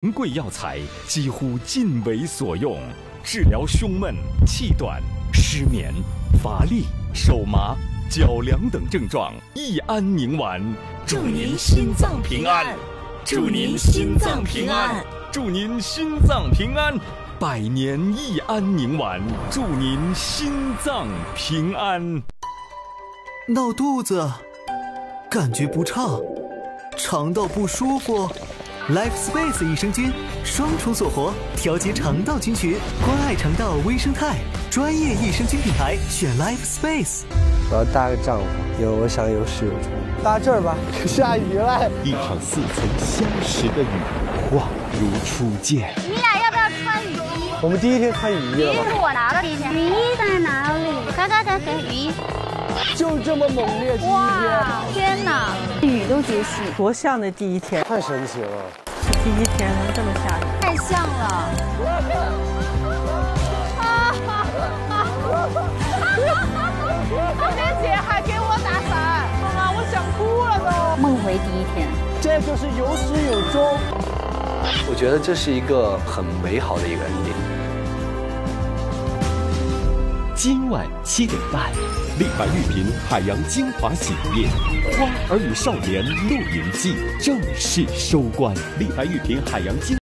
贵药材几乎尽为所用，治疗胸闷、气短、失眠、乏力、手麻、脚凉等症状。益安宁丸， 祝您心脏平安，祝您心脏平安， 祝您心脏平安。百年益安宁丸，祝您心脏平安。 闹肚子，感觉不畅，肠道不舒服。Life Space 益生菌双重锁活，调节肠道菌群，关爱肠道微生态，专业益生菌品牌选 Life Space。 我要搭个帐篷，我想有始有终。搭这儿吧，下雨了。 一场似曾相识的雨，恍如初见。 你俩要不要穿雨衣？ 我们第一天穿雨衣了。 雨衣是我拿的第一天。雨衣在哪里？给雨衣。 就这么猛烈，第一天。 哇，天哪，雨都结束， 多像的第一天， 太神奇了。 第一天能这么下雨， 太像了。 小莲姐还给我打伞，妈妈，我想哭了都。 梦回第一天， 这就是有始有终。我觉得这是一个很美好的一个 ending。 今晚7点半，立白玉屏海洋精华洗液《花儿与少年露营记》正式收官。立白玉屏海洋精